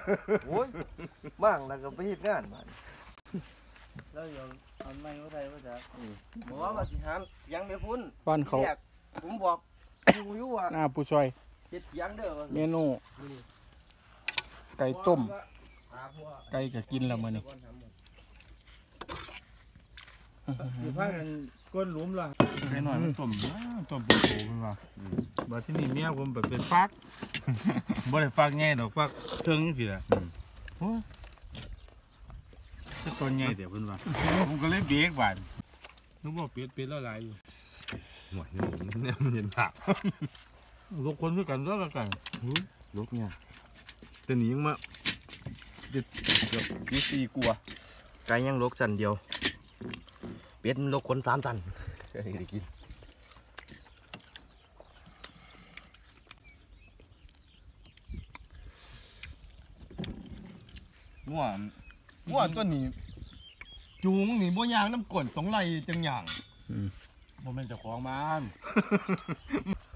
โอ้ยมั่งแล้วก็ไปเฮ็ดงานมันแล้วเดี๋ยวเอาไม้ว่าไรว่าจะบอกว่าสิหามยังไม่พ้นบ้านเขาแรกผมบอกอยู่ว่าหน้าผู้ซอยเฮ็ดยังเด้อว่าเมนูไก่ต้มไก่ก็กินแล้วมื้อนี้อยู่ภาคนั้นก้นหลุมล่ะไก่หน่อยมันต้มต้มปูโตขึ้นมาบัดที่นี่เมียผมแบบเป็นฟักบ่ได้ฟักง่ายดอกฟักเทิงจังซี่ล่ะโอ้จะต้นใหญ่เดี๋ยวเพิ่นว่าผมก็เลยเบรกบาดนึกว่าเป็ดแล้วหลายอยู่หน่วยนี่มันเห็นผักลูกคนด้วยกันแล้วกันลูกเนี่ยแต่หนียังมาเกือบ24กลัวไก่ยังลกจันเดียวเป็ดมันลกคน3ตันได้กินง่วตัวนี้จูงนี่บ่ยางน้ำกลน2 ไหลจังหยังบ่แม่นเจ้าของมัน